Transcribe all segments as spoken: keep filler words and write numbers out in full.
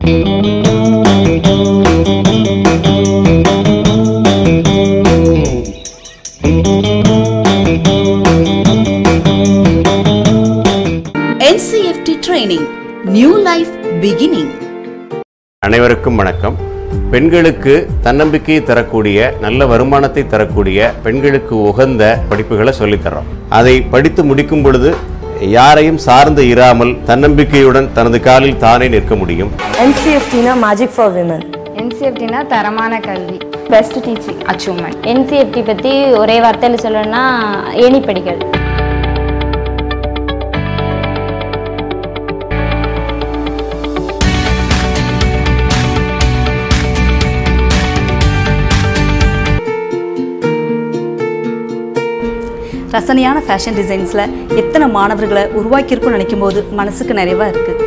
N C F T training, new life beginning. அனைவருக்கும் வணக்கம். பெண்களுக்கு தன்னம்பிக்கையை தரக்கூடிய நல்ல வருமானத்தை தரக்கூடிய பெண்களுக்கு உகந்த படிப்புகளை சொல்லித்தரோம். அதை படித்து முடிக்கும் பொழுது யாரையும் சார்ந்து இராமல் தன்னம்பிக்கையுடன் தனது காலில் தானே நிற்க முடியும். N C F T na magic for women. N C F T na தரமான கல்வி, best teaching achievement. N C F T பத்தி ஒரே வார்த்தையில சொல்லணும்னா ஏணி படிகள். ரசனையான ஃபேஷன் டிசைன்ஸில் எத்தனை மாணவர்களை உருவாக்கியிருக்கும்னு நினைக்கும் போது மனசுக்கு நிறைவாக இருக்குது.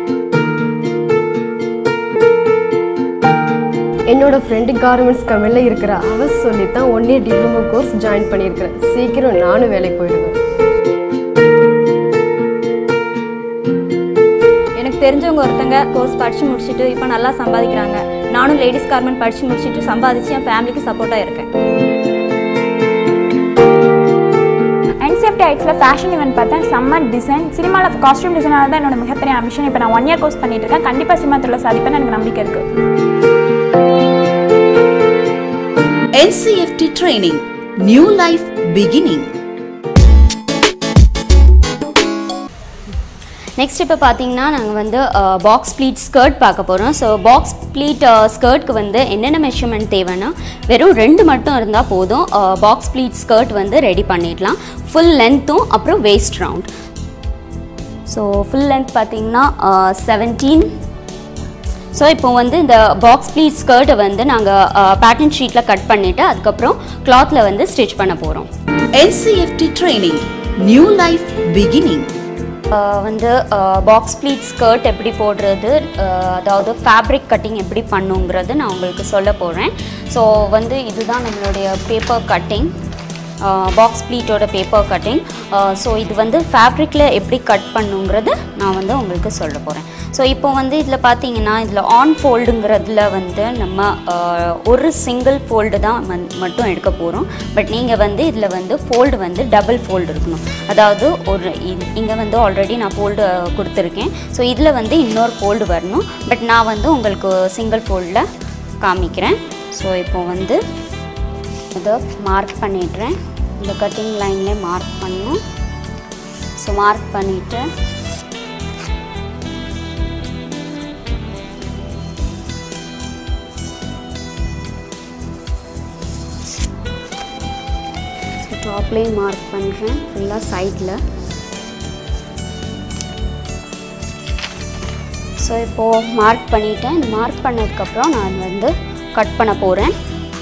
என்னோட ஃப்ரெண்டு கார்மெண்ட்ஸ் கம்பெனியில் இருக்கிற அவ சொல்லி தான் one year diploma course join பண்ணியிருக்கிறேன். சீக்கிரம் நானும் வேலைக்கு போயிடுவேன். எனக்கு தெரிஞ்சவங்க ஒருத்தங்க கோர்ஸ் படித்து முடிச்சுட்டு இப்போ நல்லா சம்பாதிக்கிறாங்க. நானும் லேடிஸ் கார்மெண்ட் படித்து முடிச்சுட்டு சம்பாதிச்சு என் ஃபேமிலிக்கு சப்போர்ட்டாக இருக்கேன். N C F T Heights fashion event பார்த்தேன். சம்மர் டிசைன் சினிமாவில் காஸ்டியூம் டிசைனாக தான் என்னோட மிகப்பெரிய ஆம்பிஷன். இப்போ நான் ஒன் இயர் கோர்ஸ் பண்ணிட்டு இருக்கேன். கண்டிப்பாக சினிமா துறையில சாதிப்பேன்னு எனக்கு நம்பிக்கை இருக்கு. N C F T training, new life beginning. Next இப்போ பார்த்தீங்கன்னா நாங்கள் வந்து பாக்ஸ் ப்ளீட் ஸ்கர்ட் பார்க்க போகிறோம். ஸோ பாக்ஸ் ப்ளீட் ஸ்கர்ட்க்கு வந்து என்னென்ன மெஷர்மெண்ட் தேவைன்னா வெறும் ரெண்டு மட்டும் இருந்தால் போதும். பாக்ஸ் ப்ளீட் ஸ்கர்ட் வந்து ரெடி பண்ணிடலாம். ஃபுல் லென்த்தும் அப்புறம் waist round. So full length பார்த்தீங்கன்னா செவன்டீன். ஸோ இப்போ வந்து இந்த பாக்ஸ் ப்ளீட் ஸ்கர்ட்டை வந்து நாங்கள் பேட்டர்ன் ஷீட்டில் கட் பண்ணிவிட்டு அதுக்கப்புறம் கிளாத்தில் வந்து ஸ்டிச் பண்ண போகிறோம். N C F T training, new life beginning. வந்து பாக்ஸ் ப்ளீட் ஸ்கர்ட் எப்படி போடுறது, அதாவது ஃபேப்ரிக் கட்டிங் எப்படி பண்ணுங்கிறது நான் உங்களுக்கு சொல்ல போகிறேன். ஸோ வந்து இதுதான் நம்மளுடைய பேப்பர் கட்டிங், பாக்ஸ் ப்ளீட்டோட பேப்பர் கட்டிங். ஸோ இது வந்து ஃபேப்ரிக்கில் எப்படி கட் பண்ணுங்கிறது நான் வந்து உங்களுக்கு சொல்ல போகிறேன். ஸோ இப்போ வந்து இதில் பார்த்தீங்கன்னா இதில் ஆன் ஃபோல்டுங்கிறதுல வந்து நம்ம ஒரு சிங்கிள் ஃபோல்டு தான் மட்டும் எடுக்க போகிறோம். பட் நீங்கள் வந்து இதில் வந்து ஃபோல்டு வந்து டபுள் ஃபோல்டு இருக்கணும். அதாவது ஒரு இங்கே வந்து ஆல்ரெடி நான் ஃபோல்டு கொடுத்துருக்கேன். ஸோ இதில் வந்து இன்னொரு ஃபோல்டு வரணும். பட் நான் வந்து உங்களுக்கு சிங்கிள் ஃபோல்டில் காமிக்கிறேன். ஸோ இப்போ வந்து இதை மார்க் பண்ணிடுறேன். இந்த கட்டிங் லைன்லேயே மார்க் பண்ணணும். ஸோ மார்க் பண்ணிவிட்டு டாப்லேயும் மார்க் பண்ணுறேன் ஃபுல்லாக சைடில். ஸோ இப்போது மார்க் பண்ணிவிட்டேன். மார்க் பண்ணதுக்கப்புறம் நான் வந்து கட் பண்ண போகிறேன்.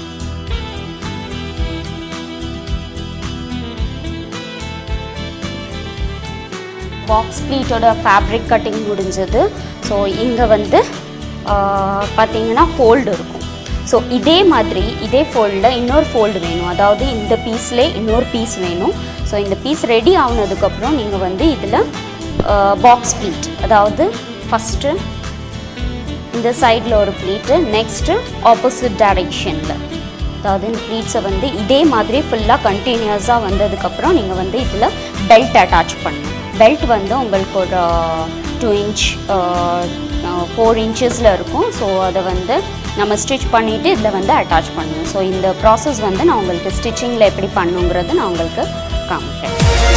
பாக்ஸ் ப்ளீட்டோட ஃபேப்ரிக் கட்டிங் முடிஞ்சது. ஸோ இங்கே வந்து பார்த்திங்கன்னா ஃபோல்டு இருக்கும். ஸோ இதே மாதிரி இதே ஃபோல்டில் இன்னொரு ஃபோல்டு வேணும். அதாவது இந்த பீஸ்லே இன்னொரு பீஸ் வேணும். ஸோ இந்த பீஸ் ரெடி ஆனதுக்கப்புறம் நீங்கள் வந்து இதில் பாக்ஸ் ப்ளீட், அதாவது ஃபஸ்ட்டு இந்த சைடில் ஒரு ப்ளீட்டு, நெக்ஸ்ட்டு ஆப்போசிட் டைரெக்ஷனில், அதாவது இந்த ப்ளீட்ஸை வந்து இதே மாதிரி ஃபுல்லாக கண்டினியூஸாக வந்ததுக்கப்புறம் நீங்கள் வந்து இதில் பெல்ட் அட்டாச் பண்ணணும். பெல்ட் வந்து உங்களுக்கு ஒரு டூ இன்ச் ஃபோர் இன்ச்சஸில் இருக்கும். ஸோ அதை வந்து நம்ம ஸ்டிச் பண்ணிவிட்டு இதில் வந்து அட்டாச் பண்ணணும். ஸோ இந்த ப்ராசஸ் வந்து நான் உங்களுக்கு ஸ்டிச்சிங்கில் எப்படி பண்ணுங்கிறது நான் உங்களுக்கு காமிக்கிறேன்.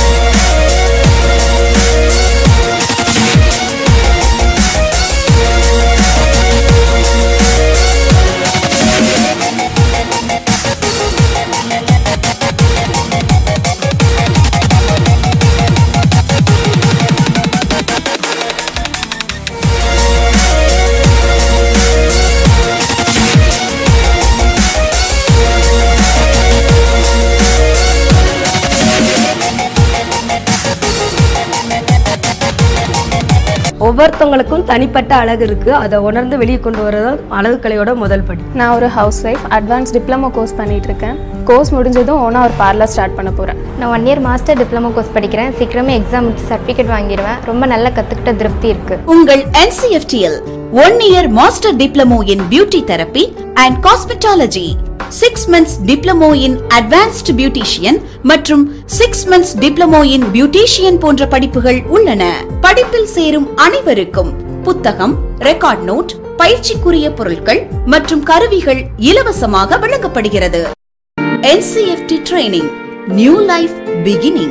ஒவ்வொருத்தவங்களுக்கும் தனிப்பட்ட அழகு இருக்குது. அதை உணர்ந்து வெளியே கொண்டு வரதான் அழகு கலையோட முதல் படி. நான் ஒரு housewife, advance diploma course பண்ணிகிட்ருக்கேன். கோர்ஸ் முடிஞ்சதும் ஓனாக ஒரு பார்லர் ஸ்டார்ட் பண்ண போகிறேன். நான் one year master diploma course படிக்கிறேன். சீக்கிரமே எக்ஸாம் முடிச்சு சர்டிஃபிகேட் வாங்கிடுவேன். ரொம்ப நல்லா கற்றுக்கிட்ட திருப்தி இருக்கு. உங்கள் N C F T யில் one year master diploma in beauty therapy and cosmetology, six months diploma in advanced beautician மற்றும் six months diploma in beautician போன்ற படிப்புகள் உள்ளன. படிப்பில் சேரும் அனைவருக்கும் புத்தகம், ரெக்கார்ட் நோட், பயிற்சிக்குரிய பொருட்கள் மற்றும் கருவிகள் இலவசமாக வழங்கப்படுகிறது. N C F T Training, New Life Beginning.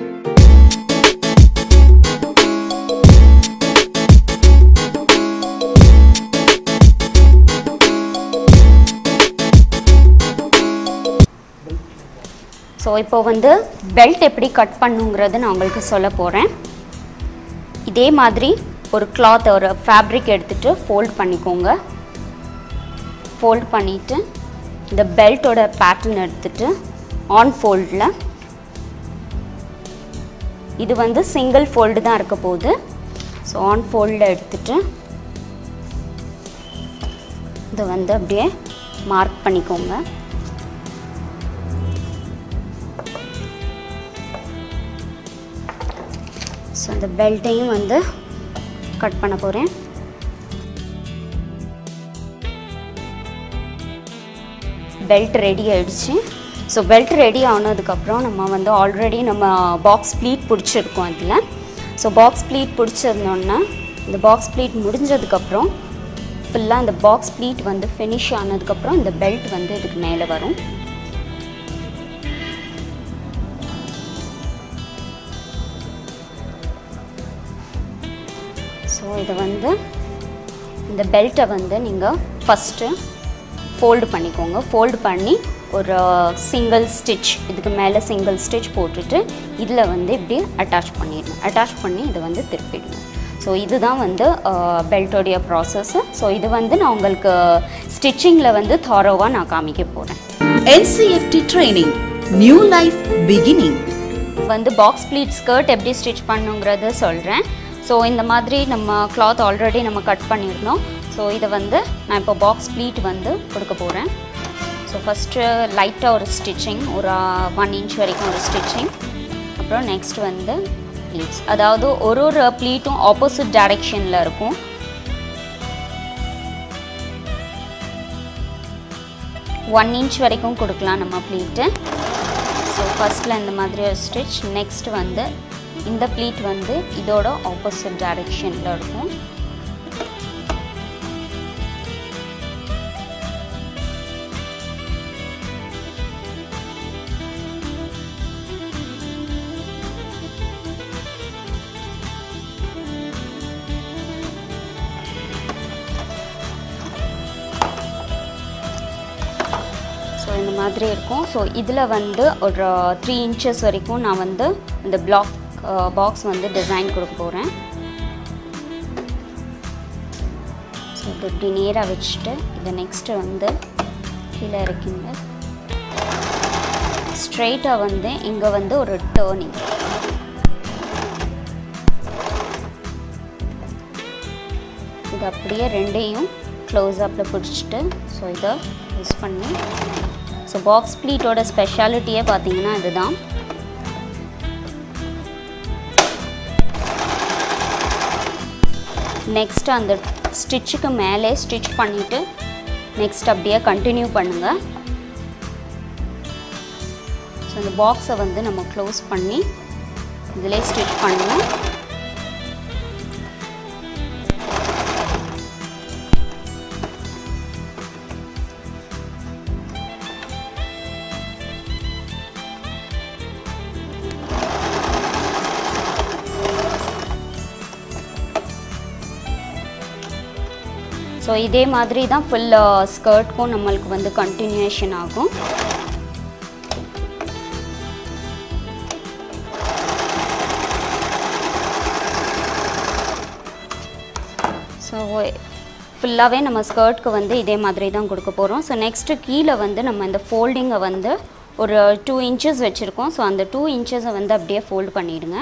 So இப்போ வந்து பெல்ட் எப்படி கட் பண்ணுங்கிறது நான் உங்களுக்கு சொல்ல போகிறேன். இதே மாதிரி ஒரு கிளாத், ஒரு ஃபேப்ரிக் எடுத்துகிட்டு ஃபோல்ட் பண்ணிக்கோங்க. ஃபோல்ட் பண்ணிவிட்டு இந்த பெல்ட்டோட பேட்டர்ன் எடுத்துகிட்டு ஆன் ஃபோல்டில், இது வந்து சிங்கிள் ஃபோல்டு தான் இருக்க போகுது. ஸோ ஆன் ஃபோல்டில் எடுத்துகிட்டு இதை வந்து அப்படியே மார்க் பண்ணிக்கோங்க. ஸோ இந்த பெல்ட்டையும் வந்து கட் பண்ண போகிறேன். பெல்ட் ரெடி ஆகிடுச்சு. ஸோ பெல்ட் ரெடி ஆனதுக்கப்புறம் நம்ம வந்து ஆல்ரெடி நம்ம பாக்ஸ் ப்ளீட் பிடிச்சிருக்கோம் இதில். ஸோ பாக்ஸ் ப்ளீட் பிடிச்சிருந்தோன்னா இந்த பாக்ஸ் ப்ளீட் முடிஞ்சதுக்கப்புறம் ஃபுல்லாக இந்த பாக்ஸ் ப்ளீட் வந்து ஃபினிஷ் ஆனதுக்கப்புறம் இந்த பெல்ட் வந்து இதுக்கு மேலே வரும். ஸோ இதை வந்து இந்த பெல்ட்டை வந்து நீங்கள் ஃபஸ்ட்டு ஃபோல்டு பண்ணிக்கோங்க. ஃபோல்டு பண்ணி ஒரு சிங்கிள் ஸ்டிச், இதுக்கு மேலே சிங்கிள் ஸ்டிச் போட்டுட்டு இதில் வந்து இப்படி அட்டாச் பண்ணிடணும். அட்டாச் பண்ணி இதை வந்து திருப்பிடணும். ஸோ இதுதான் வந்து பெல்ட்டோடைய ப்ராசஸ்ஸு. ஸோ இது வந்து நான் உங்களுக்கு ஸ்டிச்சிங்கில் வந்து தாரோவாக நான் காமிக்க போகிறேன். N C F T Training, New Life Beginning. வந்து பாக்ஸ் ப்ளீட் ஸ்கர்ட் எப்படி ஸ்டிச் பண்ணுங்கிறது சொல்கிறேன். ஸோ இந்த மாதிரி நம்ம கிளாத் ஆல்ரெடி நம்ம கட் பண்ணியிருந்தோம். ஸோ இதை வந்து நான் இப்போ பாக்ஸ் ப்ளீட் வந்து கொடுக்க போகிறேன். ஸோ ஃபஸ்ட்டு லைட்டாக ஒரு ஸ்டிச்சிங், ஒரு ஒன் இன்ச் வரைக்கும் ஒரு ஸ்டிச்சிங். அப்புறம் நெக்ஸ்ட் வந்து ப்ளீட்ஸ், அதாவது ஒரு ஒரு ப்ளீட்டும் ஆப்போசிட் டைரெக்ஷனில் இருக்கும். ஒன் இன்ச் வரைக்கும் கொடுக்கலாம் நம்ம ப்ளீட்டு. ஸோ ஃபஸ்ட்டில் இந்த மாதிரி ஒரு ஸ்டிச். நெக்ஸ்ட் வந்து இந்த ப்ளீட் வந்து இதோட ஆப்போசிட் டைரெக்ஷனில் இருக்கும். ஸோ இந்த மாதிரி இருக்கும். ஸோ இதில் வந்து ஒரு த்ரீ இன்ச்சஸ் வரைக்கும் நான் வந்து இந்த பிளாக் பாக்ஸ் வந்து டிசைன் கொடுக்க போகிறேன். ஸோ இது இப்படி நேராக வச்சுட்டு இதை நெக்ஸ்ட்டு வந்து கீழே இறக்கிங்க. ஸ்ட்ரெயிட்டாக வந்து இங்கே வந்து ஒரு டேர்னிங், இது அப்படியே ரெண்டையும் க்ளோஸ் அப்பில் பிடிச்சிட்டு ஸோ இதை யூஸ் பண்ணி, ஸோ பாக்ஸ் ப்ளீட்டோட ஸ்பெஷாலிட்டியே பார்த்தீங்கன்னா இதுதான். நெக்ஸ்ட் அந்த ஸ்டிச்சுக்கு மேலே ஸ்டிச் பண்ணிவிட்டு நெக்ஸ்ட் அப்படியே கண்டினியூ பண்ணுங்கள். ஸோ இந்த பாக்ஸை வந்து நம்ம க்ளோஸ் பண்ணி இதிலே ஸ்டிச் பண்ணுவோம். ஸோ இதே மாதிரி தான் ஃபுல் ஸ்கர்ட்க்கும் நம்மளுக்கு வந்து கண்டினியூஷன் ஆகும். ஸோ ஃபுல்லாகவே நம்ம ஸ்கர்ட்க்கு வந்து இதே மாதிரி தான் கொடுக்க போகிறோம். ஸோ நெக்ஸ்ட்டு கீழே வந்து நம்ம இந்த ஃபோல்டிங்கை வந்து ஒரு டூ இன்ச்சஸ் வச்சுருக்கோம். ஸோ அந்த டூ இன்ச்சஸை வந்து அப்படியே ஃபோல்டு பண்ணிவிடுங்க.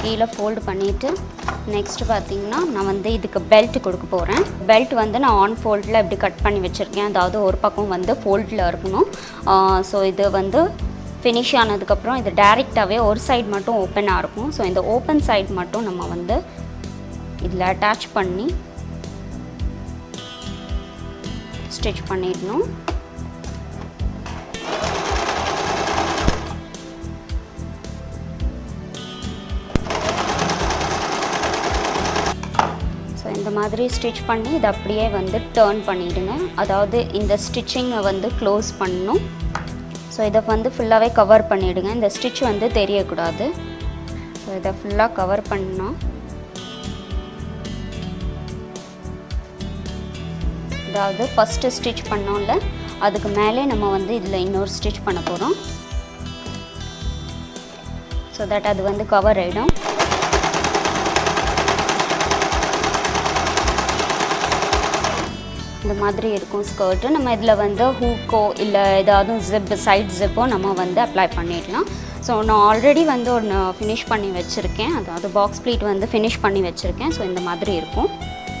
கீழே ஃபோல்டு பண்ணிவிட்டு நெக்ஸ்ட்டு பார்த்தீங்கன்னா நான் வந்து இதுக்கு பெல்ட் கொடுக்க போகிறேன். பெல்ட் வந்து நான் ஆன் ஃபோல்டில் இப்படி கட் பண்ணி வச்சுருக்கேன். அதாவது ஒரு பக்கம் வந்து ஃபோல்டில் இருக்கணும். ஸோ இது வந்து ஃபினிஷ் ஆனதுக்கப்புறம் இது டைரெக்டாகவே ஒரு சைடு மட்டும் ஓப்பனாக இருக்கும். ஸோ இந்த ஓப்பன் சைடு மட்டும் நம்ம வந்து இதில் அட்டாச் பண்ணி ஸ்டிச் பண்ணிடணும். ஸோ இந்த மாதிரி ஸ்டிச் பண்ணி இதை அப்படியே வந்து டர்ன் பண்ணிவிடுங்க. அதாவது இந்த ஸ்டிச்சிங்கை வந்து க்ளோஸ் பண்ணணும். ஸோ இதை வந்து ஃபுல்லாகவே கவர் பண்ணிவிடுங்க. இந்த ஸ்டிச் வந்து தெரியக்கூடாது. ஸோ இதை ஃபுல்லாக கவர் பண்ணோம். அதாவது ஃபஸ்ட்டு ஸ்டிச் பண்ணோம்ல அதுக்கு மேலே நம்ம வந்து இதில் இன்னொரு ஸ்டிச் பண்ண போகிறோம். ஸோ தட் அது வந்து கவர் ஆகிடும். இந்த மாதிரி இருக்கும் ஸ்கர்ட்டு. நம்ம இதில் வந்து ஹூக்கோ இல்லை ஏதாவது ஜிப் சைட் ஜிப்போ நம்ம வந்து அப்ளை பண்ணிடலாம். ஸோ நான் ஆல்ரெடி வந்து ஒன்று ஃபினிஷ் பண்ணி வச்சுருக்கேன். அதாவது பாக்ஸ் ப்ளீட் வந்து ஃபினிஷ் பண்ணி வச்சுருக்கேன். ஸோ இந்த மாதிரி இருக்கும்.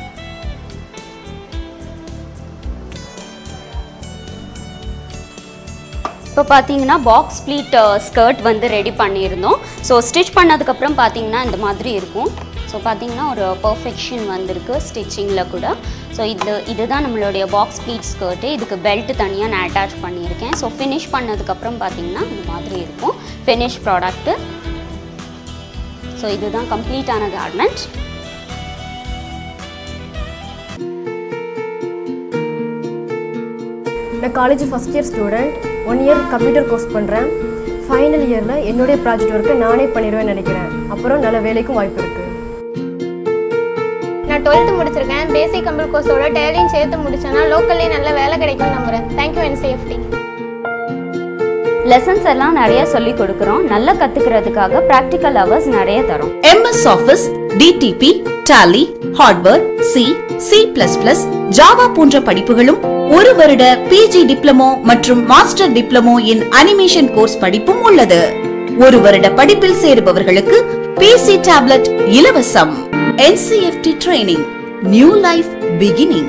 இப்போ பார்த்தீங்கன்னா பாக்ஸ் ப்ளீட் ஸ்கர்ட் வந்து ரெடி பண்ணியிருந்தோம். ஸோ ஸ்டிச் பண்ணதுக்கப்புறம் பார்த்தீங்கன்னா இந்த மாதிரி இருக்கும். ஸோ பார்த்தீங்கன்னா ஒரு பர்ஃபெக்ஷன் வந்திருக்கு ஸ்டிச்சிங்கில் கூட. ஸோ இது இதுதான் நம்மளுடைய பாக்ஸ் ப்ளீட் ஸ்கர்ட்டு. இதுக்கு பெல்ட் தனியாக நான் அட்டாச் பண்ணியிருக்கேன். ஸோ ஃபினிஷ் பண்ணதுக்கப்புறம் பார்த்தீங்கன்னா இந்த மாதிரி இருக்கும் ஃபினிஷ் ப்ராடக்ட்டு. ஸோ இதுதான் கம்ப்ளீட்டான கார்மெண்ட். நான் college first year student. One year computer course பண்ணுறேன். ஃபைனல் இயரில் என்னுடைய ப்ராஜெக்ட் ஒர்க்கை நானே பண்ணிடுவேன்னு நினைக்கிறேன். அப்புறம் நல்ல வேலைக்கும் வாய்ப்பு இருக்குது. நான் டுவெல்த்து முடிச்சிருக்கேன். பேசிக் கம்ப்யூட்டர் கோர்ஸோட டெய்லியும் சேர்த்து முடிச்சேன்னா லோக்கல்லே நல்ல வேலை கிடைக்கும்னு நம்புகிறேன். Thank you N C F T. Lessons எல்லாம் நிறைய சொல்லி கொடுக்குறோம். நல்லா கற்றுக்கிறதுக்காக ப்ராக்டிக்கல் ஹவர்ஸ் நிறைய தரோம். M S Office, D T P, Tally, Hardware, C, C plus plus, Java போன்ற படிப்புகளும் ஒரு வருட P G டிப்ளமோ மற்றும் master diploma in animation course படிப்பும் உள்ளது. ஒரு வருட படிப்பில் சேருபவர்களுக்கு P C டேப்லெட் இலவசம். N C F T Training, New Life Beginning.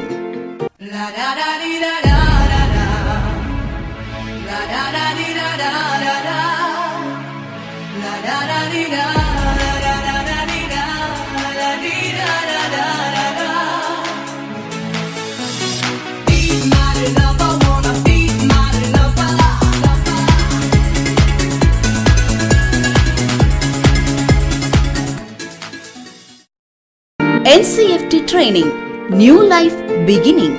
N C F T Training, New Life Beginning.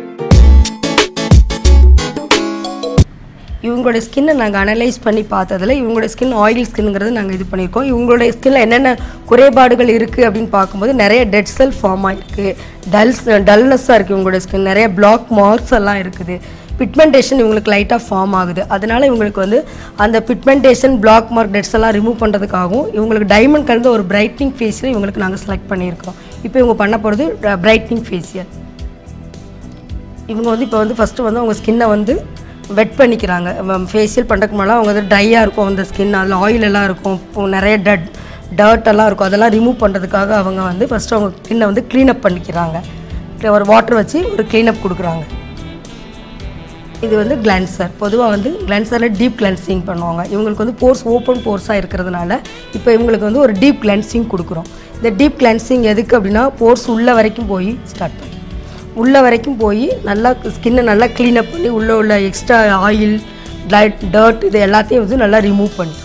இவங்களோட ஸ்கின்னை நாங்கள் அனலைஸ் பண்ணி பார்த்ததில் இவங்களோட ஸ்கின் ஆயில் ஸ்கின்ங்கிறது நாங்கள் இது பண்ணியிருக்கோம். இவங்களோட ஸ்கின்னில் என்னென்ன குறைபாடுகள் இருக்குது அப்படின்னு பார்க்கும்போது நிறைய டெட் செல் ஃபார்ம் ஆகிருக்கு. டல்ஸ் டல்னஸ்ஸாக இருக்குது இவங்களோட ஸ்கின். நிறைய பிளாக் மார்க்ஸ் எல்லாம் இருக்குது. பிக்மெண்டேஷன் இவங்களுக்கு லைட்டாக ஃபார்ம் ஆகுது. அதனால் இவங்களுக்கு வந்து அந்த பிக்மெண்டேஷன் பிளாக் மார்க் டெட்ஸ் எல்லாம் ரிமூவ் பண்ணுறதுக்காகவும் இவங்களுக்கு டைமண்ட் கலந்த ஒரு பிரைட்னிங் ஃபேஷியல் இவங்களுக்கு நாங்கள் செலக்ட் பண்ணியிருக்கோம். இப்போ இவங்க பண்ண போகிறது பிரைட்னிங் ஃபேஷியல். இவங்க வந்து இப்போ வந்து ஃபஸ்ட்டு வந்து அவங்க ஸ்கின்னை வந்து வெட் பண்ணிக்கிறாங்க. ஃபேஷியல் பண்ணுறதுக்கு முன்னாடி அவங்க வந்து ட்ரையாக இருக்கும் அந்த ஸ்கின். அதில் ஆயில் எல்லாம் இருக்கும், நிறைய டட் டர்ட் எல்லாம் இருக்கும். அதெல்லாம் ரிமூவ் பண்ணுறதுக்காக அவங்க வந்து ஃபஸ்ட்டு அவங்க ஸ்கின்னை வந்து க்ளீனப் பண்ணிக்கிறாங்க. ஒரு வாட்டர் வச்சு ஒரு க்ளீனப் கொடுக்குறாங்க. இது வந்து கிளான்சர். பொதுவாக வந்து கிளான்சரில் டீப் கிளென்சிங் பண்ணுவாங்க. இவங்களுக்கு வந்து போர்ஸ் ஓப்பன் போர்ஸாக இருக்கிறதுனால இப்போ இவங்களுக்கு வந்து ஒரு டீப் கிளென்சிங் கொடுக்குறோம். இந்த டீப் கிளென்சிங் எதுக்கு அப்படின்னா போர்ஸ் உள்ளே வரைக்கும் போய் ஸ்டார்ட் பண்ணி உள்ளே வரைக்கும் போய் நல்லா ஸ்கின்னை நல்லா க்ளீனப் பண்ணி உள்ளே உள்ள எக்ஸ்ட்ரா ஆயில் லைட் டர்ட் இது எல்லாத்தையும் வந்து நல்லா ரிமூவ் பண்ணி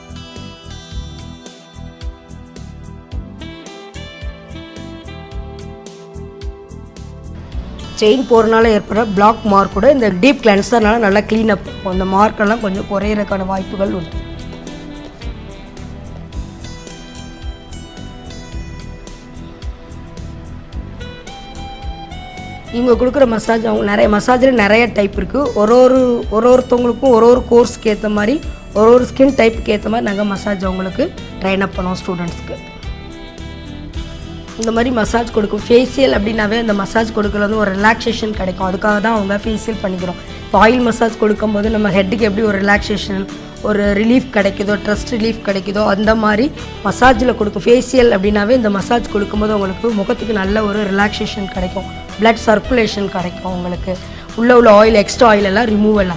செயின் போகிறனால ஏற்படுற பிளாக் மார்க் கூட இந்த டீப் கிளென்சர்னால நல்லா க்ளீனப் இருக்கும். அந்த மார்க்கெல்லாம் கொஞ்சம் குறையிறதுக்கான வாய்ப்புகள் உண்டு. இவங்க கொடுக்குற மசாஜ் அவங்க நிறைய மசாஜில் நிறைய டைப் இருக்குது. ஒரு ஒரு ஒரு ஒருத்தவங்களுக்கும் ஒரு ஒரு கோர்ஸ்க்கு ஏற்ற மாதிரி ஒரு ஒரு ஸ்கின் டைப்புக்கு ஏற்ற மாதிரி நாங்கள் மசாஜ் அவங்களுக்கு ட்ரைன் அப் பண்ணுவோம் ஸ்டூடெண்ட்ஸ்க்கு. இந்த மாதிரி மசாஜ் கொடுக்கும். ஃபேஷியல் அப்படின்னாவே அந்த மசாஜ் கொடுக்குறது வந்து ஒரு ரிலாக்ஸேஷன் கிடைக்கும். அதுக்காக தான் அவங்க ஃபேஷியல் பண்ணிக்கிறோம். இப்போ ஆயில் மசாஜ் கொடுக்கும்போது நம்ம ஹெட்டுக்கு எப்படி ஒரு ரிலாக்ஸேஷன் ஒரு ரிலீஃப் கிடைக்குதோ, ஸ்ட்ரெஸ் ரிலீஃப் கிடைக்குதோ அந்த மாதிரி மசாஜில் கொடுக்கும். ஃபேஷியல் அப்படின்னாவே இந்த மசாஜ் கொடுக்கும்போது உங்களுக்கு முகத்துக்கு நல்ல ஒரு ரிலாக்ஸேஷன் கிடைக்கும், பிளட் சர்க்குலேஷன் கிடைக்கும், உங்களுக்கு உள்ள உள்ள ஆயில் எக்ஸ்ட்ரா ஆயில் எல்லாம் ரிமூவ் எல்லாம்.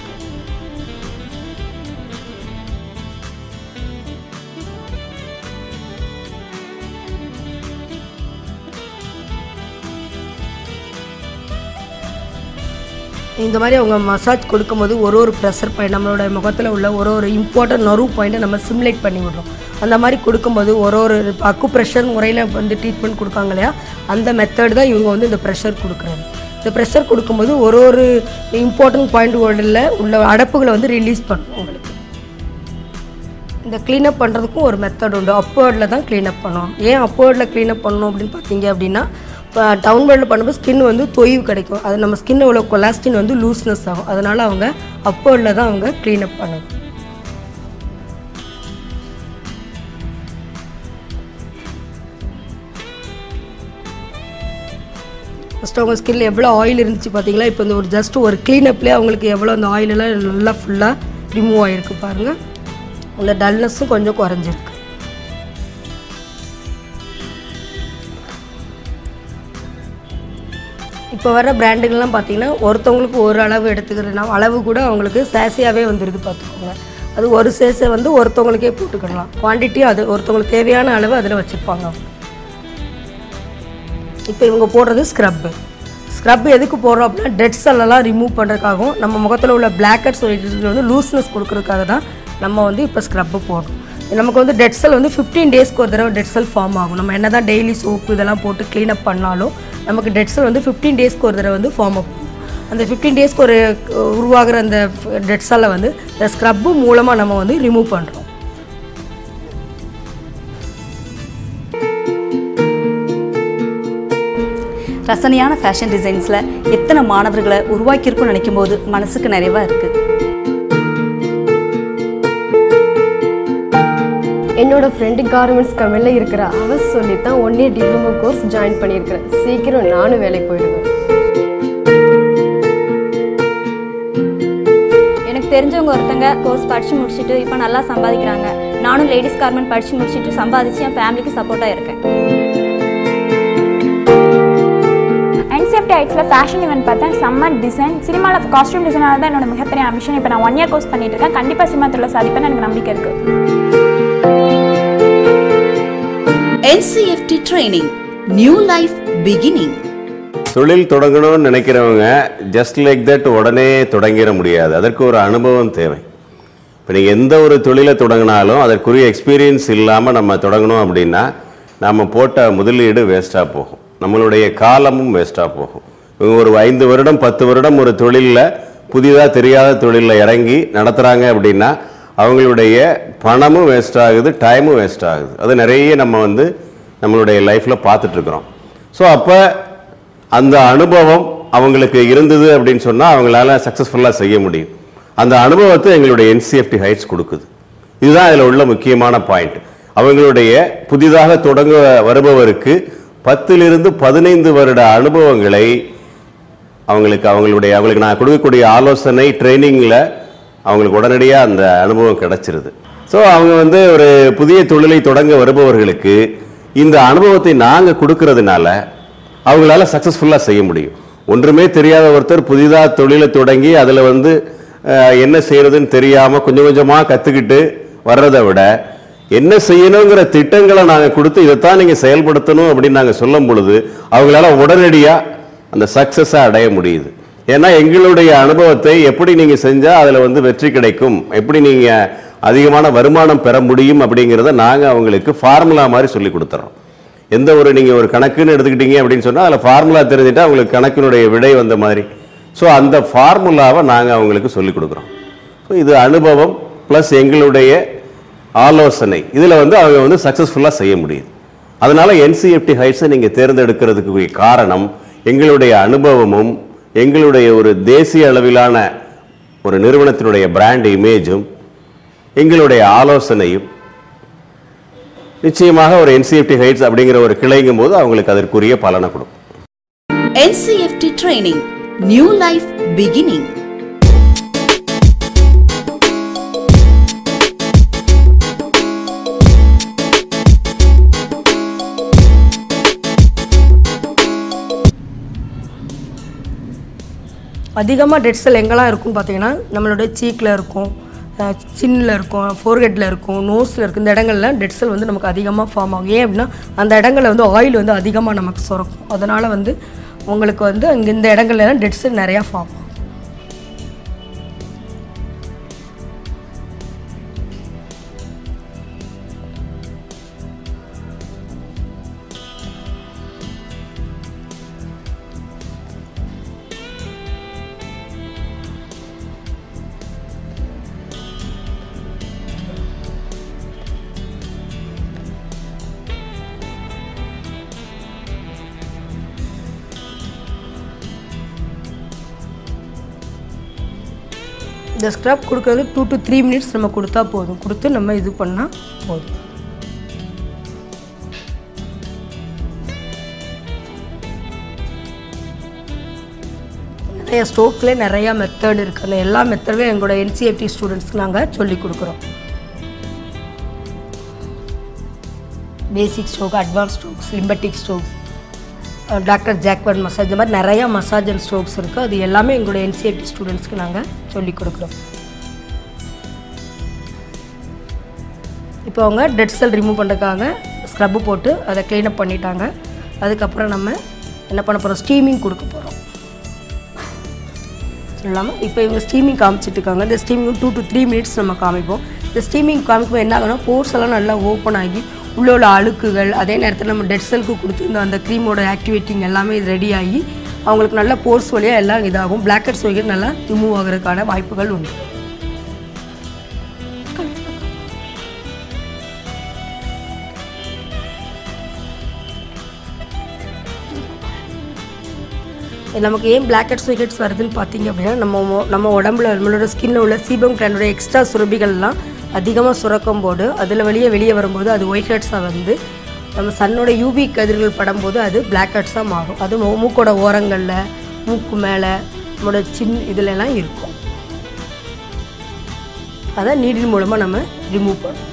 இந்த மாதிரி அவங்க மசாஜ் கொடுக்கும்போது ஒரு ஒரு ப்ரெஷர் பாயிண்ட் நம்மளோட முகத்தில் உள்ள ஒரு ஒரு இம்பார்ட்டன்ட் நர்வ் பாயிண்ட்டை நம்ம சிமுலேட் பண்ணி விடுறோம். அந்த மாதிரி கொடுக்கும்போது ஒரு ஒரு அக்கு ப்ரெஷர் முறையில் வந்து ட்ரீட்மெண்ட் கொடுக்காங்க இல்லையா, அந்த மெத்தட் தான் இவங்க வந்து இந்த ப்ரெஷர் கொடுக்குறாங்க. இந்த ப்ரெஷர் கொடுக்கும்போது ஒரு ஒரு இம்பார்ட்டன்ட் பாயிண்ட் உள்ள உள்ள அடப்புகளை வந்து ரிலீஸ் பண்ணும். உங்களுக்கு இந்த க்ளீனப் பண்ணுறதுக்கும் ஒரு மெத்தட் உண்டு. அப்போர்டில் தான் க்ளீனப் பண்ணுவோம். ஏன் அப்போர்டில் க்ளீனப் பண்ணணும் அப்படின்னு பார்த்தீங்க அப்படின்னா, இப்போ டவுன்வேர்டில் பண்ணும்போது ஸ்கின் வந்து தொய்வு கிடைக்கும், அது நம்ம ஸ்கின்னில் உள்ள கொலாஸ்டின் வந்து லூஸ்னஸ் ஆகும். அதனால் அவங்க அப்போர்டில் தான் அவங்க க்ளீனப் பண்ணணும். ஃபஸ்ட்டு அவங்க ஸ்கின்னில் எவ்வளோ ஆயில் இருந்துச்சு பார்த்தீங்களா, இப்போ இந்த ஒரு ஜஸ்ட் ஒரு க்ளீனப்லேயே அவங்களுக்கு எவ்வளோ அந்த ஆயிலெல்லாம் நல்லா ஃபுல்லாக ரிமூவ் ஆகிருக்கு பாருங்கள். அந்த டல்னஸும் கொஞ்சம் குறைஞ்சிருக்கு. இப்போ வர பிராண்டுகள்லாம் பார்த்தீங்கன்னா ஒருத்தவங்களுக்கு ஒரு அளவு எடுத்துக்கிறதுனா அளவு கூட அவங்களுக்கு சேசையாகவே வந்துடுது பார்த்துக்கோங்க. அது ஒரு சேசை வந்து ஒருத்தவங்களுக்கே போட்டுக்கிடலாம். குவான்டிட்டி அது ஒருத்தவங்களுக்கு தேவையான அளவு அதில் வச்சுருப்பாங்க. இப்போ இவங்க போடுறது ஸ்க்ரப்பு. ஸ்க்ரப் எதுக்கு போடுறோம் அப்படின்னா டெட் செல்லெல்லாம் ரிமூவ் பண்ணுறதுக்காகவும் நம்ம முகத்தில் உள்ள பிளாக் ஹெட்ஸ் வந்து லூஸ்னஸ் கொடுக்குறதுக்காக தான் நம்ம வந்து இப்போ ஸ்க்ரப்பு போடுறோம். நமக்கு வந்து டெட் செல் வந்து ஃபிஃப்டீன் டேஸ்க்கு ஒரு தடவை டெட் செல் ஃபார்ம் ஆகும். நம்ம என்ன தான் டெய்லி சோப்பு இதெல்லாம் போட்டு க்ளீனப் பண்ணாலும் நமக்கு டெட் செல் வந்து ஃபிஃப்டீன் டேஸ்க்கு ஒரு தடவை வந்து ஃபார்ம் ஆகும். அந்த ஃபிஃப்டீன் டேஸ்க்கு ஒரு உருவாகிற அந்த டெட் செல்லை வந்து இந்த ஸ்க்ரப்பு மூலமாக நம்ம வந்து ரிமூவ் பண்ணுறோம். ரசனையான ஃபேஷன் டிசைன்ஸில் எத்தனை மாணவர்களை உருவாக்கியிருக்குன்னு நினைக்கும் போது மனசுக்கு நிறைவாக இருக்குது. என்னோட ஃப்ரெண்டு கார்மெண்ட்ஸ் கம்பெனியில் இருக்கிற அவ சொல்லி தான் one year diploma course join பண்ணியிருக்கிறேன். சீக்கிரம் நானும் வேலைக்கு போயிடுவேன். எனக்கு தெரிஞ்சவங்க ஒருத்தங்க கோர்ஸ் படித்து முடிச்சுட்டு இப்போ நல்லா சம்பாதிக்கிறாங்க. நானும் லேடிஸ் கார்மெண்ட் படித்து முடிச்சுட்டு சம்பாதிச்சு என் ஃபேமிலிக்கு சப்போர்ட்டாக இருக்கேன். N C F T Heights fashion event பார்த்தேன். சம்மர் டிசைன் சினிமாவில் காஸ்டியூம் டிசைனாக தான் என்னோட மிகப்பெரிய அம்பிஷன். இப்போ நான் ஒன் இயர் கோர்ஸ் பண்ணிட்டு இருக்கேன். கண்டிப்பாக சினிமா துறையில் சாதிப்பேன்னு எனக்கு நம்பிக்கை இருக்குது. N C F T training, new life beginning. தொழில் தொடங்கணும்னு நினைக்கிறவங்க ஜஸ்ட் லைக் தட் உடனே தொடங்கிட முடியாது. அதற்கு ஒரு அனுபவம் தேவை. இப்போ நீங்கள் எந்த ஒரு தொழிலை தொடங்கினாலும் அதற்குரிய எக்ஸ்பீரியன்ஸ் இல்லாமல் நம்ம தொடங்கணும் அப்படின்னா நம்ம போட்ட முதலீடு வேஸ்ட்டாக போகும், நம்மளுடைய காலமும் வேஸ்ட்டாக போகும். இவங்க ஒரு ஐந்து வருடம் பத்து வருடம் ஒரு தொழிலில் புதிதாக தெரியாத தொழிலில் இறங்கி நடத்துகிறாங்க அப்படின்னா அவங்களுடைய பணமும் வேஸ்ட் ஆகுது, டைமும் வேஸ்ட் ஆகுது. அது நிறைய நம்ம வந்து நம்மளுடைய லைஃப்பில் பார்த்துட்ருக்குறோம். ஸோ அப்போ அந்த அனுபவம் அவங்களுக்கு இருந்தது அப்படின்னு சொன்னால் அவங்களால சக்ஸஸ்ஃபுல்லாக செய்ய முடியும். அந்த அனுபவத்தை எங்களுடைய N C F T Heights கொடுக்குது. இதுதான் அதில் உள்ள முக்கியமான பாயிண்ட். அவங்களுடைய புதிதாக தொடங்க வருபவருக்கு பத்திலிருந்து பதினைந்து வருட அனுபவங்களை அவங்களுக்கு அவங்களுடைய அவங்களுக்கு நான் கொடுக்கக்கூடிய ஆலோசனை ட்ரைனிங்கில் அவங்களுக்கு உடனடியாக அந்த அனுபவம் கிடச்சிருது. ஸோ அவங்க வந்து ஒரு புதிய தொழிலை தொடங்க வருபவர்களுக்கு இந்த அனுபவத்தை நாங்கள் கொடுக்கறதுனால அவங்களால சக்ஸஸ்ஃபுல்லாக செய்ய முடியும். ஒன்றுமே தெரியாத ஒருத்தர் புதிதாக தொழிலை தொடங்கி அதில் வந்து என்ன செய்யறதுன்னு தெரியாமல் கொஞ்சம் கொஞ்சமாக கற்றுக்கிட்டு வர்றதை விட என்ன செய்யணுங்கிற திட்டங்களை நாங்கள் கொடுத்து இதைத்தான் நீங்கள் செயல்படுத்தணும் அப்படின்னு நாங்கள் சொல்லும் பொழுது அவங்களால உடனடியாக அந்த சக்ஸஸை அடைய முடியுது. ஏன்னா எங்களுடைய அனுபவத்தை எப்படி நீங்கள் செஞ்சால் அதில் வந்து வெற்றி கிடைக்கும், எப்படி நீங்கள் அதிகமான வருமானம் பெற முடியும் அப்படிங்கிறத நாங்கள் அவங்களுக்கு ஃபார்முலா மாதிரி சொல்லி கொடுத்துறோம். எந்த ஒரு நீங்கள் ஒரு கணக்குன்னு எடுத்துக்கிட்டீங்க அப்படின்னு சொன்னால் அதில் ஃபார்முலா தெரிஞ்சுட்டா அவங்களுக்கு கணக்கினுடைய விடை வந்த மாதிரி. ஸோ அந்த ஃபார்முலாவை நாங்கள் அவங்களுக்கு சொல்லிக் கொடுக்குறோம். ஸோ இது அனுபவம் ப்ளஸ் எங்களுடைய ஆலோசனை, இதில் வந்து அவங்க வந்து சக்ஸஸ்ஃபுல்லாக செய்ய முடியுது. அதனால் N C F T Heights நீங்கள் தேர்ந்தெடுக்கிறதுக்கு காரணம் எங்களுடைய அனுபவமும் எங்களுடைய ஒரு தேசிய அளவிலான ஒரு நிறுவனத்தினுடைய பிராண்ட் இமேஜும் எங்களுடைய ஆலோசனையும். நிச்சயமாக ஒரு N C F T Heights அப்படிங்கிற ஒரு கிளைங்கும் போது அவங்களுக்கு அதற்குரிய பலனை கொடுக்கும். N C F T training, new life beginning. அதிகமாக டெட் செல் எங்கெல்லாம் இருக்கும்னு பார்த்தீங்கன்னா நம்மளுடைய சீக்கில் இருக்கும், சின்னில் இருக்கும், ஃபோர்ஹெட்டில் இருக்கும், நோஸில் இருக்கும். இந்த இடங்கள்லாம் டெட் செல் வந்து நமக்கு அதிகமாக ஃபார்ம் ஆகும். ஏன் அப்படின்னா அந்த இடங்களில் வந்து ஆயில் வந்து அதிகமாக நமக்கு சுரக்கும். அதனால் வந்து உங்களுக்கு வந்து அங்கே இந்த இடங்கள்லாம் டெட் செல் நிறையா ஃபார்ம் ஆகும். இந்த ஸ்க்ரப் கொடுக்குறது டூ டு த்ரீ மினிட்ஸ் நம்ம கொடுத்தா போதும். கொடுத்து நம்ம இது பண்ணால் போதும். நிறைய ஸ்ட்ரோக்கில் நிறையா மெத்தட் இருக்குது. அந்த எல்லா மெத்தடும் எங்களோட என்சிஎஃப்டி ஸ்டூடெண்ட்ஸ்க்கு நாங்கள் சொல்லிக் கொடுக்குறோம். Basic stroke, advance strokes, lymphatic strokes, doctor Jacquet massage, இந்த மாதிரி நிறையா மசாஜ் அண்ட் ஸ்ட்ரோக்ஸ் இருக்குது. அது எல்லாமே எங்களோட என்சிஎஃப்டி ஸ்டூடெண்ட்ஸ்க்கு நாங்கள் சொல்லிக் கொடுக்குறோம். இப்போ அவங்க டெட் செல் ரிமூவ் பண்ணுறதுக்காக ஸ்க்ரப்பு போட்டு அதை க்ளீனப் பண்ணிட்டாங்க. அதுக்கப்புறம் நம்ம என்ன பண்ண போகிறோம், ஸ்டீமிங் கொடுக்க போகிறோம். இல்லாமல் இப்போ இவங்க ஸ்டீமிங் காமிச்சிட்டு இருக்காங்க. இந்த steaming two to three minutes நம்ம காமிப்போம். இந்த ஸ்டீமிங் காமிக்கும் என்ன ஆகுனா போர்ஸ் எல்லாம் நல்லா ஓப்பன் ஆகி உள்ளே உள்ள அழுக்குகள், அதே நேரத்தில் நம்ம டெட் செல்க்கு கொடுத்து இந்த அந்த க்ரீமோட ஆக்டிவேட்டிங் எல்லாமே இது ரெடி ஆகி அவங்களுக்கு நல்ல போர்ஸ் வழியாக எல்லாம் இதாகும். பிளாக் ஹெட்ஸ் வகைகள் நல்லா ரிமூவ் ஆகிறதுக்கான வாய்ப்புகள் உண்டு. நமக்கு ஏன் பிளாக் ஹெட்ஸ் ஒயிட் ஹெட்ஸ் வருதுன்னு பார்த்தீங்க அப்படின்னா நம்ம நம்ம உடம்புல நம்மளோட ஸ்கின்னில் உள்ள சீபம் கிளாண்டோட எக்ஸ்ட்ரா சுரபிகள்லாம் அதிகமாக சுரக்கும் போது அதில் வெளியே வெளியே வரும்போது அது ஒயிட் ஹெட்ஸாக வந்து நம்ம சன்னோட யூவி கதிர்கள் படும்போது அது பிளாக் ஹெட்ஸாக மாறும். அது மூக்கோட ஓரங்களில், மூக்கு மேலே, நம்மளோட சின் இதுலலாம் இருக்கும். அதை நீடில் மூலமாக நம்ம ரிமூவ் பண்ணுவோம்.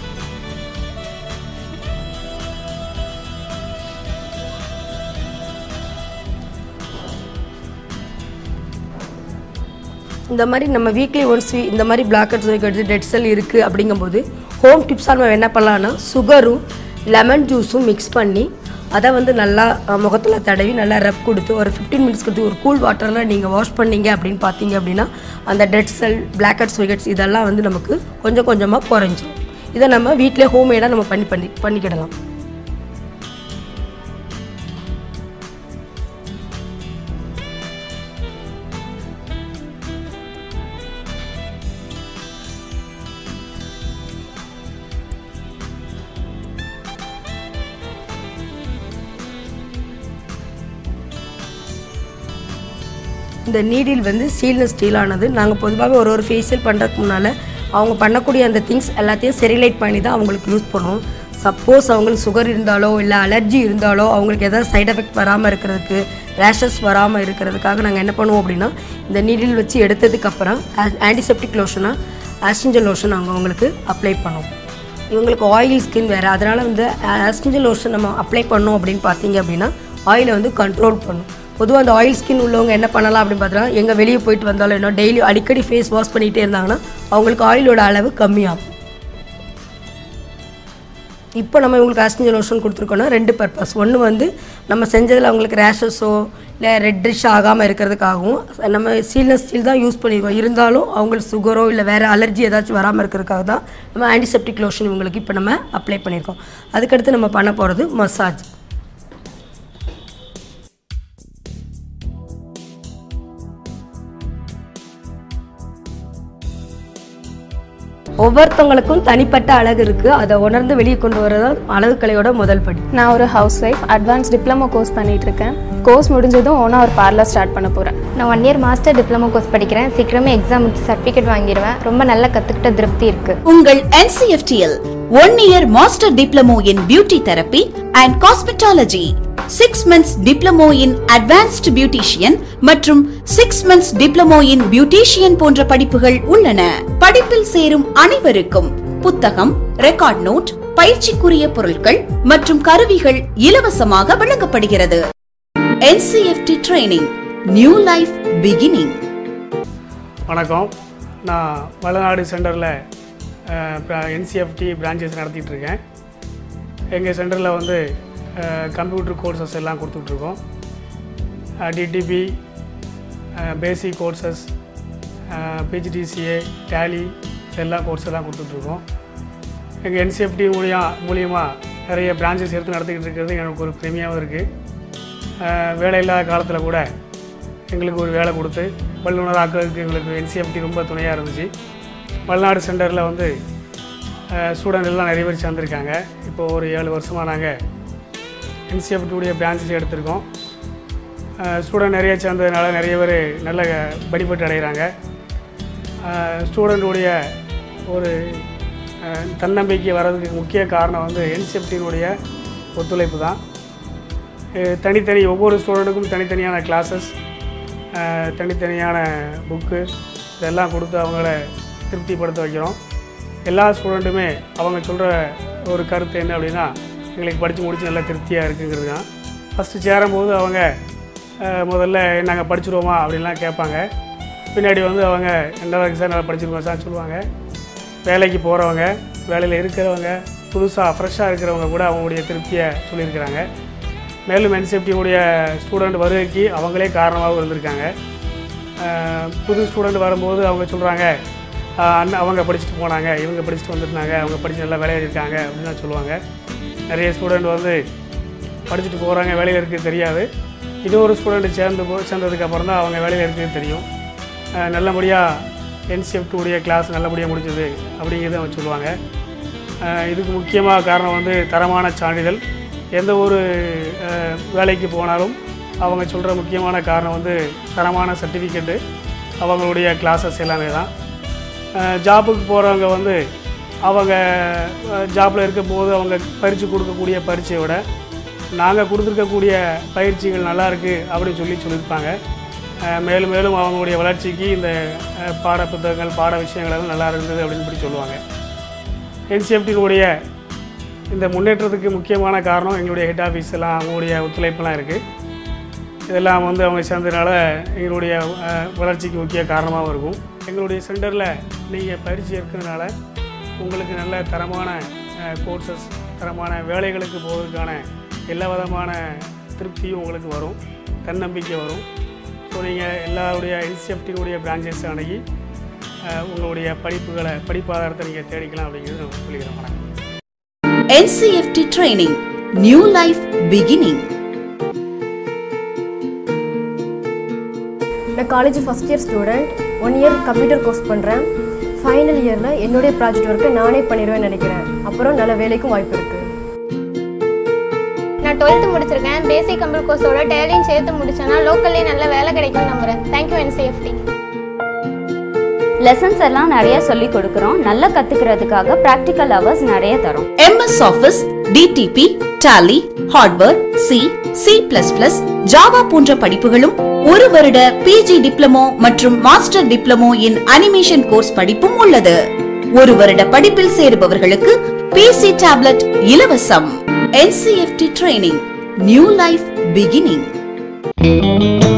இந்த மாதிரி நம்ம வீக்லி ஒன்ஸ் இந்த மாதிரி black heads white heads dead cell இருக்குது அப்படிங்கும்போது ஹோம் டிப்ஸாக நம்ம என்ன பண்ணலான்னா சுகரும் லெமன் ஜூஸும் மிக்ஸ் பண்ணி அதை வந்து நல்லா முகத்தில் தடவி நல்லா ரப் கொடுத்து ஒரு ஃபிஃப்டீன் மினிட்ஸ் கொடுத்து ஒரு கூல் வாட்டரில் நீங்கள் வாஷ் பண்ணீங்க அப்படின்னு பார்த்தீங்க அப்படின்னா அந்த dead cell, black heads white heads இதெல்லாம் வந்து நமக்கு கொஞ்சம் கொஞ்சமாக குறைஞ்சிடும். இதை நம்ம வீட்டிலே ஹோம்மேடாக நம்ம பண்ணி பண்ணி பண்ணிக்கிடலாம். இந்த நீடில் வந்து ஸ்டீல்னஸ் ஸ்டீலானது. நாங்கள் பொதுவாகவே ஒரு ஒரு ஃபேஷியல் பண்ணுறதுக்கு முன்னால் அவங்க பண்ணக்கூடிய அந்த திங்ஸ் எல்லாத்தையும் ஸ்டெரிலைட் பண்ணி தான் அவங்களுக்கு யூஸ் பண்ணுவோம். சப்போஸ் அவங்களுக்கு சுகர் இருந்தாலோ இல்லை அலர்ஜி இருந்தாலோ அவங்களுக்கு எதாவது சைட் எஃபெக்ட் வராமல் இருக்கிறதுக்கு, ரேஷஸ் வராமல் இருக்கிறதுக்காக நாங்கள் என்ன பண்ணுவோம் அப்படின்னா இந்த நீடில் வச்சு எடுத்ததுக்கப்புறம் ஆன்டிசெப்டிக் லோஷனாக ஆஸ்ட்ரிஞ்சல் லோஷன் நாங்கள் அவங்களுக்கு அப்ளை பண்ணுவோம். இவங்களுக்கு ஆயில் ஸ்கின் வேறு, அதனால் வந்து ஆஸ்ட்ரிஞ்சல் லோஷன் நம்ம அப்ளை பண்ணோம் அப்படின்னு பார்த்தீங்க அப்படின்னா ஆயிலை வந்து கண்ட்ரோல் பண்ணும். பொதுவாக அந்த ஆயில் ஸ்கின் உள்ளவங்க என்ன பண்ணலாம் அப்படின்னு பார்த்தீங்கன்னா எங்கே வெளியே போயிட்டு வந்தாலும் என்ன டெய்லி அடிக்கடி ஃபேஸ் வாஷ் பண்ணிகிட்டே இருந்தாங்கன்னா அவங்களுக்கு ஆயிலோட அளவு கம்மியாகும். இப்போ நம்ம இவங்களுக்கு ஆஸ்ட்ரிஞ்சல் லோஷன் கொடுத்துருக்கோன்னா ரெண்டு பர்பஸ். ஒன்று வந்து நம்ம செஞ்சதில் அவங்களுக்கு ரேஷஸோ இல்லை ரெட்ரிஷ் ஆகாமல் இருக்கிறதுக்காகவும் நம்ம ஸ்டீல்னஸ் ஸ்டீல் தான் யூஸ் பண்ணியிருக்கோம். இருந்தாலும் அவங்களுக்கு சுகரோ இல்லை வேறு அலர்ஜி ஏதாச்சும் வராமல் இருக்கிறதுக்காக தான் நம்ம ஆன்டிசெப்டிக் லோஷன் இவங்களுக்கு இப்போ நம்ம அப்ளை பண்ணியிருக்கோம். அதுக்கடுத்து நம்ம பண்ண போகிறது மசாஜ். ஒவ்வொருத்தவங்களுக்கும் தனிப்பட்ட அழகு இருக்குது. அதை உணர்ந்து வெளியே கொண்டு வரதான் அழகு கலையோட முதல் படி. நான் ஒரு housewife, advance diploma course பண்ணிட்டு இருக்கேன். கோர்ஸ் முடிஞ்சதும் ஓனா ஒரு பார்லர் ஸ்டார்ட் பண்ண போகிறேன். நான் one year master diploma course படிக்கிறேன். சீக்கிரமே எக்ஸாம் முடிச்சு சர்டிஃபிகேட் வாங்கிடுவேன். ரொம்ப நல்லா கற்றுக்கிட்ட திருப்தி இருக்குது. உங்கள் N C F T யில் one year master diploma in beauty therapy and cosmetology, six months diploma in advanced beautician மற்றும் six months diploma in beautician போன்ற படிப்புகள் உள்ளன. படிப்பில் சேரும் அனைவருக்கும் புத்தகம், ரெக்கார்ட் நோட், பயிற்சிக்குரிய பொருட்கள் மற்றும் கருவிகள் இலவசமாக வழங்கப்படுகிறது. N C F T training New life beginning. வணக்கம், நான் வளநாடு சென்டரில் என்சிஎஃப்டி பிரான்ச்சஸ் நடத்திட்டு இருக்கேன். எங்கள் சென்டரில் வந்து கம்ப்யூட்டர் கோர்சஸ் எல்லாம் கொடுத்துட்ருக்கோம். DTP, basic courses, PGDCA, Tally எல்லா கோர்ஸ் எல்லாம் கொடுத்துட்ருக்கோம். எங்கள் என்சிஎஃப்டி மூலியம் மூலியமாக நிறைய பிரான்ச்சஸ் எடுத்து நடத்திக்கிட்டு இருக்கிறது எனக்கு ஒரு பெருமையாகவும் இருக்குது. வேலை இல்லாத காலத்தில் கூட எங்களுக்கு ஒரு வேலை கொடுத்து வல்லுநர் ஆக்கிறதுக்கு எங்களுக்கு என்சிஎஃப்டி ரொம்ப துணையாக இருந்துச்சு. வளநாடு சென்டரில் வந்து ஸ்டூடெண்ட் எல்லாம் நிறைய பேர் சேர்ந்துருக்காங்க. இப்போது ஒரு ஏழு வருஷமாக நாங்கள் என்சிஎஃப்டியுடைய பிரான்ச்சஸ் எடுத்திருக்கோம். ஸ்டூடெண்ட் நிறைய சேர்ந்ததுனால நிறைய பேர் நல்ல பெனிஃபிட் அடைகிறாங்க. ஸ்டூடெண்ட்டுடைய ஒரு தன்னம்பிக்கை வர்றதுக்கு முக்கிய காரணம் வந்து என்சிஎஃப்டியினுடைய ஒத்துழைப்பு தான். தனித்தனி ஒவ்வொரு ஸ்டூடெண்ட்டுக்கும் தனித்தனியான கிளாஸஸ், தனித்தனியான புக்கு இதெல்லாம் கொடுத்து அவங்கள திருப்திப்படுத்த வைக்கிறோம். எல்லா ஸ்டூடெண்ட்டுமே அவங்க சொல்கிற ஒரு கருத்து என்ன அப்படின்னா, எங்களுக்கு படித்து முடித்து நல்லா திருப்தியாக இருக்குங்கிறது தான். ஃபஸ்ட்டு சேரும்போது அவங்க முதல்ல நாங்கள் படிச்சுருவோமா அப்படின்லாம் கேட்பாங்க. பின்னாடி வந்து அவங்க ரெண்டாவது சார் நல்லா படிச்சிருக்கோம் சார் சொல்லுவாங்க. வேலைக்கு போகிறவங்க, வேலையில் இருக்கிறவங்க, புதுசாக ஃப்ரெஷ்ஷாக இருக்கிறவங்க கூட அவங்களுடைய திருப்தியை சொல்லியிருக்கிறாங்க. மேலும் என்சிஎஃப்டியுடைய ஸ்டூடெண்ட் வருகைக்கு அவங்களே காரணமாகவும் இருந்திருக்காங்க. புது ஸ்டூடெண்ட் வரும்போது அவங்க சொல்கிறாங்க, அண்ணன் அவங்க படிச்சுட்டு போனாங்க, இவங்க படிச்சுட்டு வந்துருந்தாங்க, அவங்க படித்து நல்லா வேலையில் இருக்காங்க அப்படின்னு தான் சொல்லுவாங்க. நிறைய ஸ்டூடெண்ட் வந்து படிச்சுட்டு போகிறாங்க, வேலையில் இருக்கிறது தெரியாது. இது ஒரு ஸ்டூடெண்ட் சேர்ந்து போ சேர்ந்ததுக்கப்புறம் தான் அவங்க வேலையில் இருக்கிறது தெரியும். நல்லபடியாக என்சிஎஃப்டியுடைய கிளாஸ் நல்லபடியாக முடிஞ்சது அப்படிங்கிறத அவங்க சொல்லுவாங்க. இதுக்கு முக்கியமாக காரணம் வந்து தரமான சான்றிதழ். எந்த ஒரு வேலைக்கு போனாலும் அவங்க சொல்கிற முக்கியமான காரணம் வந்து தரமான சர்டிஃபிகேட்டு, அவங்களுடைய கிளாஸஸ் எல்லாமே தான். ஜாபுக்கு போகிறவங்க வந்து அவங்க ஜாப்பில் இருக்கும்போது அவங்க பயிற்சி கொடுக்கக்கூடிய பரீட்சையை விட நாங்கள் கொடுத்துருக்கக்கூடிய பயிற்சிகள் நல்லாயிருக்கு அப்படின்னு சொல்லி சொல்லியிருப்பாங்க. மேலும் மேலும் அவங்களுடைய வளர்ச்சிக்கு இந்த பாட புத்தகங்கள், பாட விஷயங்கள் எல்லாம் நல்லா இருந்தது அப்படின்னு சொல்லி சொல்லுவாங்க. என்சிஎஃப்டியினுடைய இந்த முன்னேற்றத்துக்கு முக்கியமான காரணம் எங்களுடைய ஹெட் ஆஃபீஸ் எல்லாம் அவங்களுடைய ஒத்துழைப்பெல்லாம் இருக்குது. இதெல்லாம் வந்து அவங்க சேர்ந்ததுனால எங்களுடைய வளர்ச்சிக்கு முக்கிய காரணமாகவும் இருக்கும். எங்களுடைய சென்டரில் நீங்கள் பயிற்சி இருக்கிறதுனால உங்களுக்கு நல்ல தரமான கோர்சஸ், தரமான வேலைகளுக்கு போவதற்கான எல்லா விதமான திருப்தியும் உங்களுக்கு வரும், தன்னம்பிக்கை வரும். ஸோ நீங்கள் எல்லாருடைய என்சிஎஃப்டியினுடைய பிரான்ச்சஸ் அணுகி உங்களுடைய படிப்புகளை படிப்பாதாரத்தை நீங்கள் தேடிக்கலாம் அப்படிங்கிறது நான் சொல்லிக்கிறேன். வணக்கம். N C F T training, new life beginning. நான் college first year student, one year computer course பண்ணுறேன். ஃபைனல் இயரில் என்னுடைய ப்ராஜெக்ட் ஒர்க்கை நானே பண்ணிடுவேன்னு நினைக்கிறேன். அப்புறம் நல்ல வேலைக்கும் வாய்ப்பு இருக்குது. நான் டுவெல்த்து முடிச்சிருக்கேன். பேசிக் கம்ப்யூட்டர் கோர்ஸோட டேலியும் சேர்த்து முடிச்சேன்னா லோக்கல்லே நல்ல வேலை கிடைக்கும்னு நம்புகிறேன். Thank you NCFT. லெசன்ஸ் எல்லாம் நிறைய சொல்லி கொடுக்குறோம். நல்லா கத்துக்கிறதுக்காக ப்ராக்டிக்கல் ஹவர்ஸ் நிறைய தரோம். M S Office, D T P, Tally, Hardware, C, C plus plus, Java போன்ற படிப்புகளும், ஒரு வருட P G டிப்ளமோ மற்றும் master diploma in animation course படிப்பும் உள்ளது. ஒரு வருட படிப்பில் சேருபவர்களுக்கு P C டேப்லெட் இலவசம். N C F T training, new life beginning.